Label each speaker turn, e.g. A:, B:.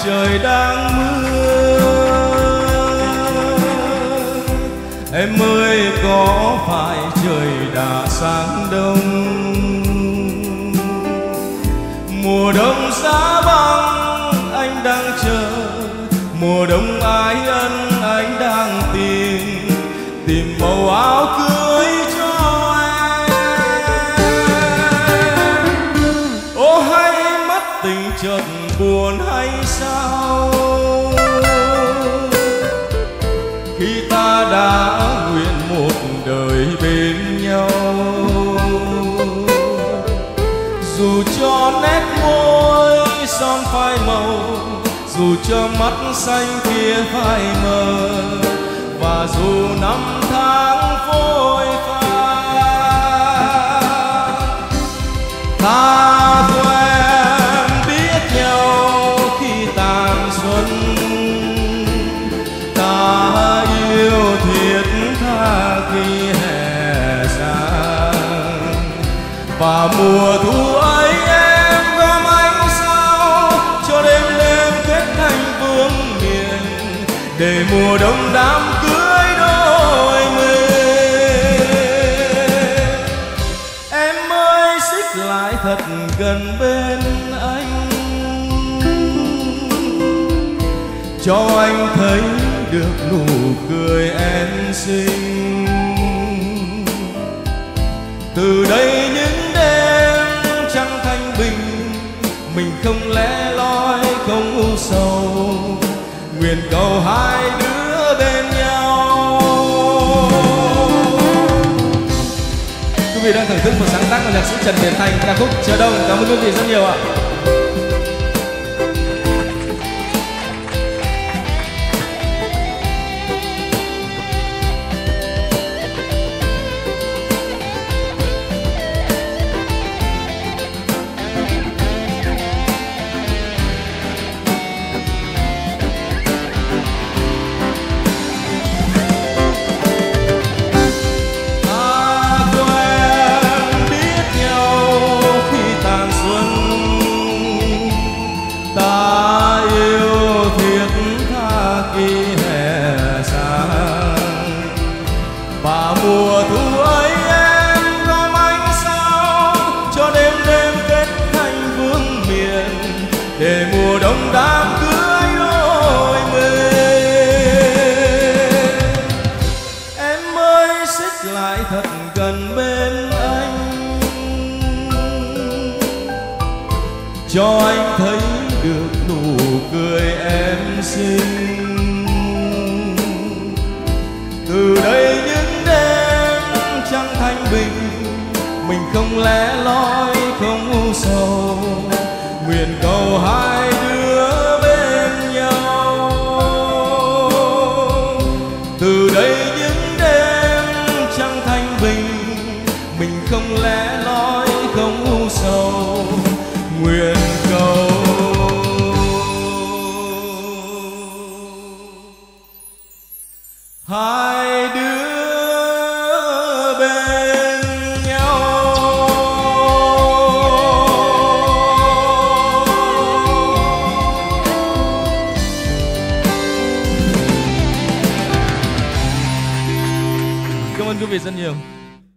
A: trời đang mưa. Em ơi có phải trời đã sáng đông? Mùa đông giá băng anh đang chờ, mùa đông ái ân anh đang tìm màu áo cưới cho em. Ô hay mất tình chợt buồn hay sao, khi ta đã nguyện một đời bên nhau. Dù cho nét môi son phai màu, dù cho mắt xanh kia phai mờ, và dù năm tháng phôi pha, ta quen biết nhau khi tàn xuân, ta yêu thiết tha khi hè sang. Và mùa thu ấy em gom ánh sao cho đêm đêm kết thành vương miền, để mùa đông đám cưới đôi mình. Em ơi xích lại thật gần bên anh, cho anh thấy được nụ cười em xinh. Từ đây những đêm trăng thanh bình, mình không lẻ loi không u sầu, nguyện cầu hai đứa bên nhau. Quý vị đang thưởng thức một sáng tác của nhạc sĩ Trần Điền Thành, ca khúc Chờ Đông. Cảm ơn quý vị rất nhiều ạ. Ta yêu thiết tha khi hè sang, và mùa thu ấy em gom ánh sao cho đêm đêm kết thành vương miền, để mùa đông đám cưới đôi mình. Em ơi xích lại thật gần bên anh, cho anh thấy được nụ cười em xinh. Từ đây những đêm trăng thanh bình, mình không lẻ loi không u sầu, nguyện cầu hai đứa bên nhau. Từ đây những đêm trăng thanh bình, mình không lẻ loi không u sầu, nguyện cầu hai đứa bên nhau. Cảm ơn quý vị rất nhiều.